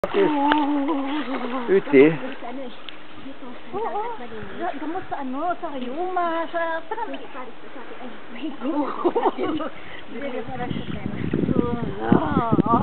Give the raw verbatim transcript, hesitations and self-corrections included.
Uti? Oo. Gamot sa ano, sa rayuma, sa... Ay, my God.